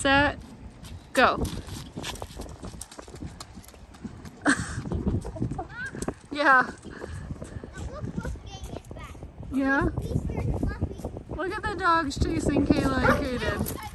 set, go. Yeah. Yeah? Look at the dogs chasing Kayla and Kaden.